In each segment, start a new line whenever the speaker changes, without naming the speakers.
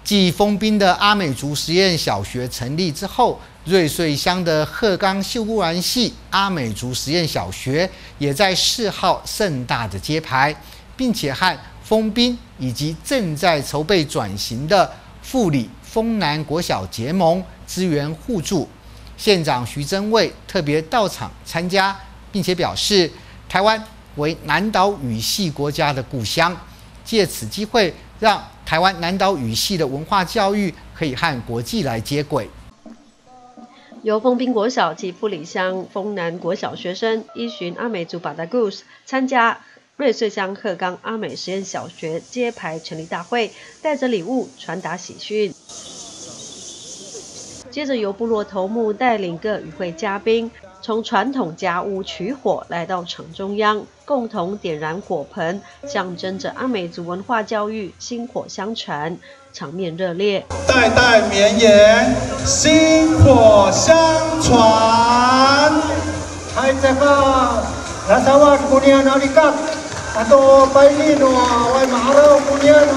继丰滨的阿美族实验小学成立之后，瑞穗乡的鹤冈秀姑峦系阿美族实验小学也在4号盛大的揭牌，并且和丰滨以及正在筹备转型的富里丰南国小结盟，资源互助。县长徐榛蔚特别到场参加，并且表示，台湾为南岛语系国家的故乡，借此机会让台湾南岛语系的文化教育可以和国际来接轨。
由丰滨国小及富里乡丰南国小学生依循阿美族巴达故事参加瑞穗乡鹤冈阿美实验小学揭牌成立大会，带着礼物传达喜讯。接着由部落头目带领各与会嘉宾，从传统家屋取火来到场中央，共同点燃火盆，象征着阿美族文化教育薪火相传，场面热烈。
代代绵延，薪火相传。嗨，这个拉萨瓦古尼亚哪里干？atau bailino wai maharau kemudian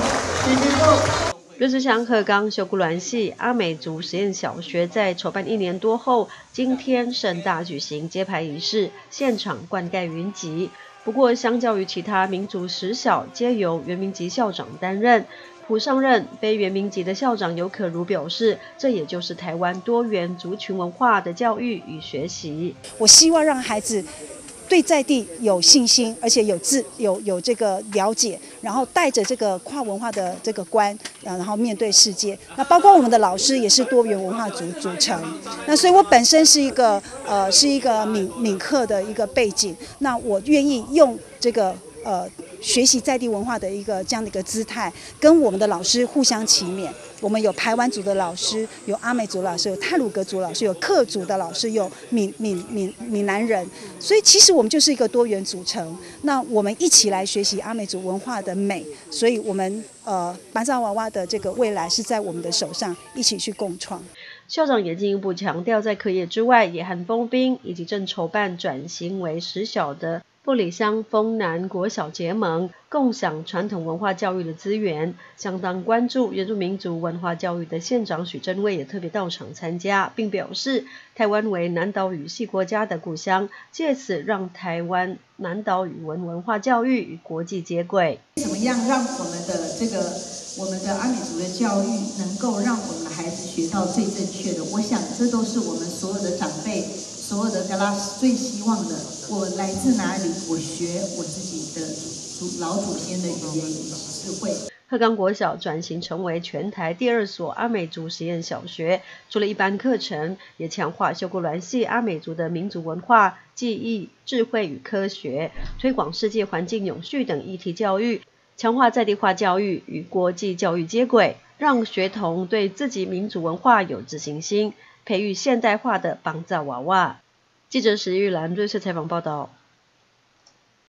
di situ。
瑞穗乡鹤冈秀姑峦系阿美族实验小学在筹办1年多后，今天盛大举行揭牌仪式，现场灌溉云集。不过，相较于其他民族实小皆由原民级校长担任，普上任非原民级的校长尤可如表示，这也就是台湾多元族群文化的教育与学习。
我希望让孩子对在地有信心，而且有这个了解，然后带着这个跨文化的这个观，然后面对世界。那包括我们的老师也是多元文化组成。那所以我本身是一个闽客的一个背景，那我愿意用这个学习在地文化的这样的一个姿态，跟我们的老师互相齐勉。我们有排湾族的老师，有阿美族老师，有太鲁阁族老师，有客族的老师，有闽南人，所以其实我们就是一个多元组成。那我们一起来学习阿美族文化的美，所以我们巴扎娃娃的这个未来是在我们的手上，一起去共创。
校长也进一步强调，在课业之外，也和丰滨以及正筹办转型为实小的富里乡丰南国小结盟，共享传统文化教育的资源。相当关注原住民族文化教育的县长许榛蔚也特别到场参加，并表示，台湾为南岛语系国家的故乡，借此让台湾南岛语文化教育与国际接轨。
怎么样让我们的阿美族的教育能够让我们的孩子学到最正确的？我想这都是我们所有的长辈、所有的格拉斯最希望的。我来自哪里？我学我自己的老祖先的语言以及智慧。
鹤冈国小转型成为全台第2所阿美族实验小学，除了一般课程，也强化秀姑峦系阿美族的民族文化、技艺、智慧与科学，推广世界环境永续等议题教育，强化在地化教育与国际教育接轨，让学童对自己民族文化有自信心，培育现代化的邦扎娃娃。记者石玉兰瑞穗采访报道。